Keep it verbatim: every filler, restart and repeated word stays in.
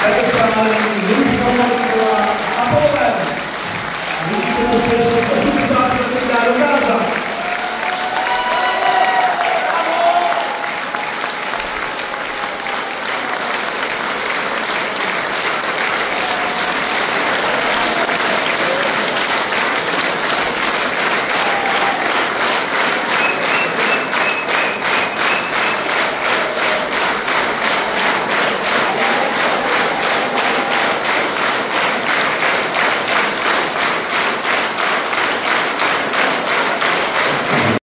této strany Lučka Marková a Polen. A vidíte, co se ještě v osmdesátých letech dá dokázat.